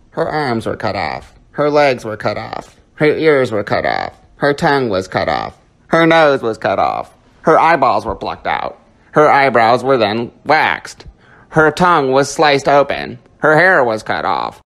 Her arms were cut off. Her legs were cut off. Her ears were cut off. Her tongue was cut off. Her nose was cut off. Her eyeballs were plucked out. Her eyebrows were then waxed. Her tongue was sliced open. Her hair was cut off.